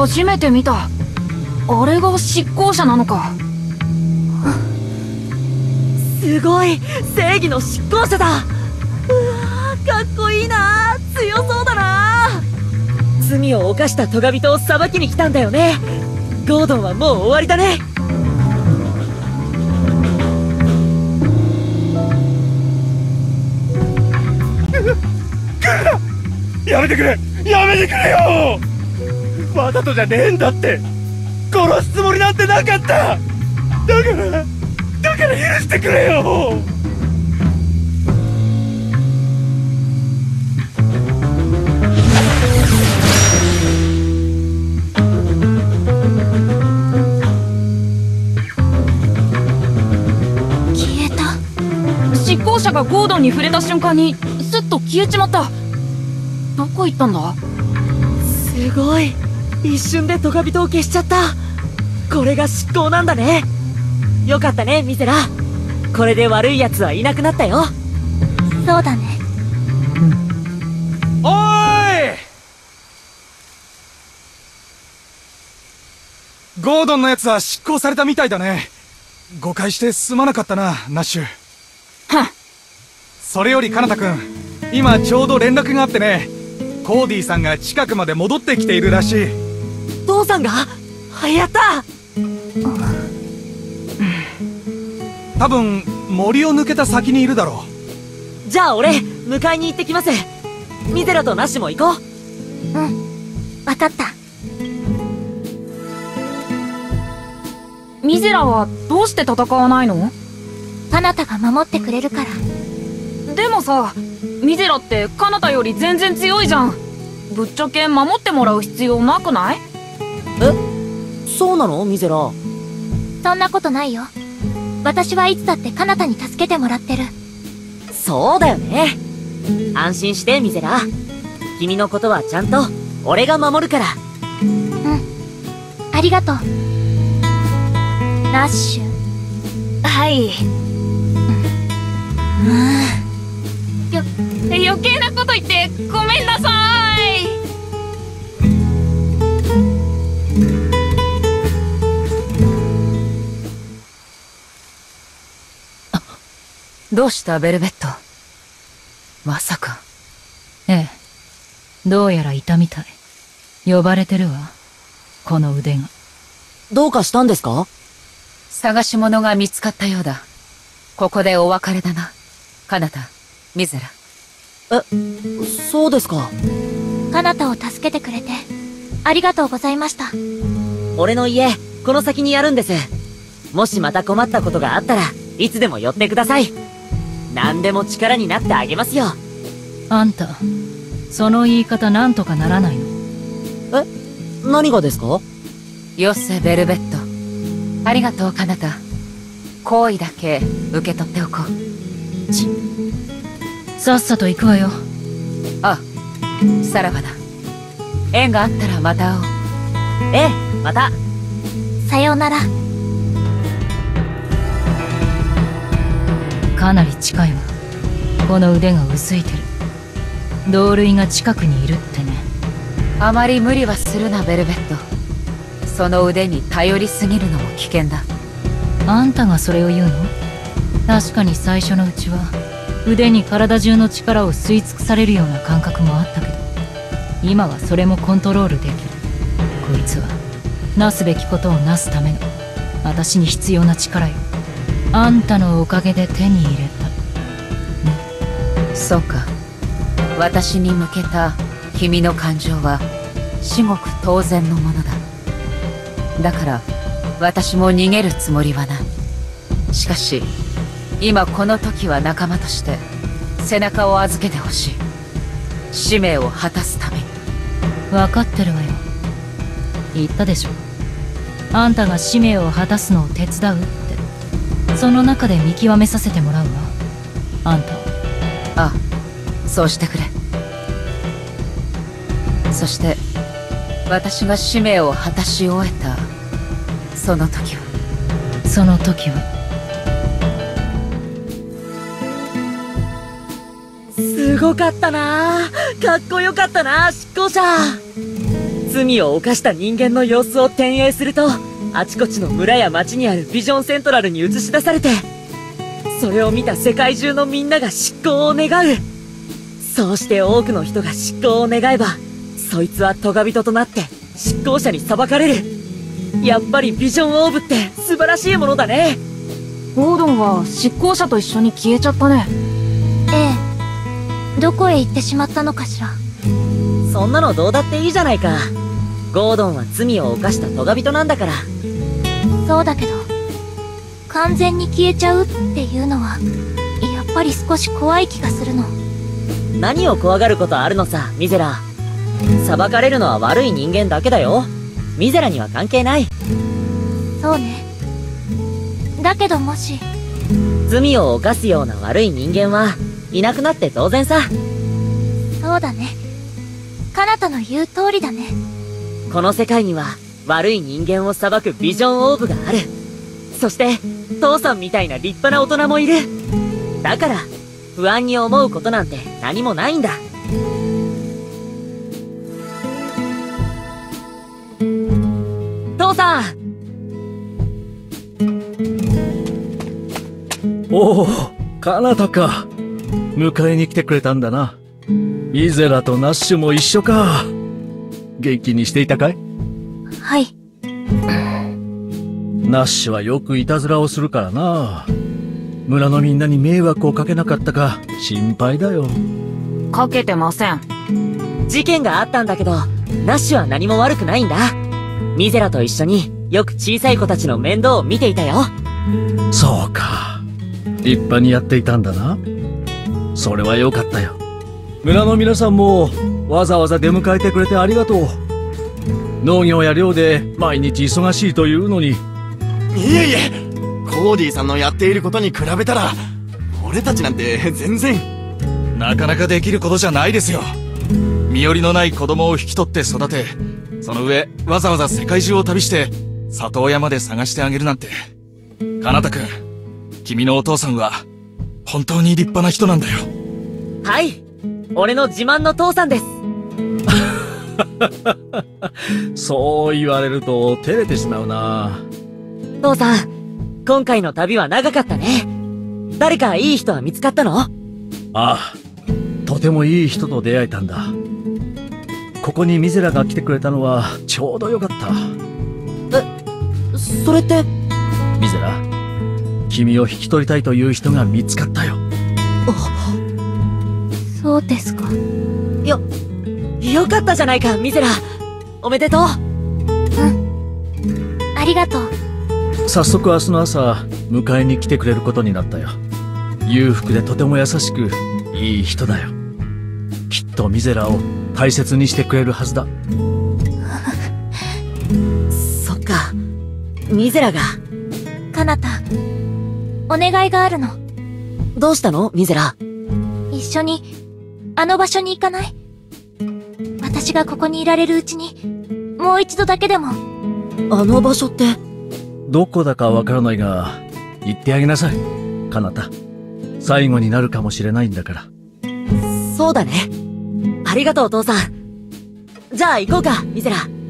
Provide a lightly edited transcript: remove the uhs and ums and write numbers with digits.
初めて見た。あれが執行者なのか。 すごい、正義の執行者だ。うわー、かっこいいな。強そうだな。罪を犯したトガ人を裁きに来たんだよね。ゴードンはもう終わりだね。 やめてくれ、やめてくれよ。わざとじゃねえんだって。殺すつもりなんてなかった。だから許してくれよ。 消えた。執行者がゴードンに触れた瞬間にスッと消えちまった。どこ行ったんだ。 すごい、一瞬でトガ人を消しちゃった。これが執行なんだね。よかったね、ミゼラ。これで悪い奴はいなくなったよ。 そうだね。 おーい、ゴードンのやつは執行されたみたいだね。誤解してすまなかったな、ナッシュ。 はっ。 それよりカナタ君、今ちょうど連絡があってね、コーディさんが近くまで戻ってきているらしい。 父さんが？やった。 多分森を抜けた先にいるだろう。じゃあ俺迎えに行ってきます。ミゼラとナッシュも行こう。 うん、分かった。 ミゼラはどうして戦わないの？ カナタが守ってくれるから。 でもさ、ミゼラってカナタより全然強いじゃん。ぶっちゃけ守ってもらう必要なくない？ え、そうなのミゼラ？ そんなことないよ。私はいつだってカナタに助けてもらってる。 そうだよね。安心してミゼラ。君のことはちゃんと俺が守るから。 うん、ありがとうナッシュ。 はい。余計なこと言ってごめんなさい。 どうしたベルベット。まさか。ええ、どうやらいたみたい。呼ばれてるわ、この腕が。 どうかしたんですか？ 探し物が見つかったようだ。ここでお別れだな、カナタ、ミゼラ。 そうですか。 カナタを助けてくれてありがとうございました。 俺の家この先にあるんです。もしまた困ったことがあったらいつでも寄ってください。何でも力になってあげますよ。 あんた、その言い方なんとかならないの？ 何がですか？ よせベルベット。ありがとうカナタ。好意だけ受け取っておこう。 さっさと行くわよ。 あ、さらばだ。縁があったらまた会おう。 ええ、また。 さようなら。 かなり近いわ。この腕が薄いてる。同類が近くにいるってね。あまり無理はするなベルベット。その腕に頼りすぎるのも危険だ。あんたがそれを言うの？確かに最初のうちは腕に体中の力を吸い尽くされるような感覚もあったけど、今はそれもコントロールできる。こいつはなすべきことをなすための私に必要な力よ。あんたのおかげで手に入れた。そうか。私に向けた君の感情は至極当然のものだ。だから私も逃げるつもりはない。しかし今この時は仲間として背中を預けてほしい。使命を果たすために。分かってるわよ。言ったでしょ。あんたが使命を果たすのを手伝うって。その中で見極めさせてもらうわ、あんたを。ああ、そうしてくれ。そして私が使命を果たし終えたその時はすごかったな。かっこよかったな、執行者。 罪を犯した人間の様子を転映すると、あちこちの村や町にあるビジョンセントラルに映し出されて、それを見た世界中のみんなが執行を願う。そうして多くの人が執行を願えば、そいつはトガ人となって執行者に裁かれる。やっぱりビジョンオーブって素晴らしいものだね。 ゴードンは執行者と一緒に消えちゃったね。 ええ。どこへ行ってしまったのかしら。 そんなのどうだっていいじゃないか。ゴードンは罪を犯したトガ人なんだから。 そうだけど、完全に消えちゃうっていうのは、やっぱり少し怖い気がするの。 何を怖がることあるのさ、ミゼラ。裁かれるのは悪い人間だけだよ。ミゼラには関係ない。 そうね。だけどもし、 罪を犯すような悪い人間はいなくなって当然さ。 そうだね。カナタの言う通りだね。 この世界には悪い人間を裁くビジョンオーブがある。そして父さんみたいな立派な大人もいる。だから不安に思うことなんて何もないんだ。父さん。 おお、カナタか。迎えに来てくれたんだな。ミゼラとナッシュも一緒か。元気にしていたかい？ はい。 ナッシュはよくいたずらをするからな。村のみんなに迷惑をかけなかったか心配だよ。 かけてません。 事件があったんだけど、ナッシュは何も悪くないんだ。ミゼラと一緒によく小さい子たちの面倒を見ていたよ。 そうか。立派にやっていたんだな。それはよかったよ。村の皆さんもわざわざ出迎えてくれてありがとう。農業や漁で毎日忙しいというのに。 いえいえ、コーディさんのやっていることに比べたら俺たちなんて全然なかなかできることじゃないですよ。身寄りのない子供を引き取って育て、その上わざわざ世界中を旅して里親まで探してあげるなんて。カナタ君、君のお父さんは本当に立派な人なんだよ。 はい、俺の自慢の父さんです。 そう言われると照れてしまうな。 父さん、今回の旅は長かったね。誰かいい人は見つかったの？ ああ、とてもいい人と出会えたんだ。ここにミゼラが来てくれたのはちょうどよかった。 それって。 ミゼラ、君を引き取りたいという人が見つかったよ。 そうですか。 よかったじゃないか、ミゼラ。おめでとう。 ありがとう。 早速明日の朝、迎えに来てくれることになったよ。裕福でとても優しく、いい人だよ。きっとミゼラを大切にしてくれるはずだ。 そっか、ミゼラが。 カナタ、お願いがあるの。 どうしたの、ミゼラ。 一緒に、あの場所に行かない？私がここにいられるうちに、もう一度だけでも。 あの場所って。 どこだかわからないが、言ってあげなさい、カナタ。最後になるかもしれないんだから。 そうだね。ありがとう、父さん。じゃあ行こうか、ミゼラ。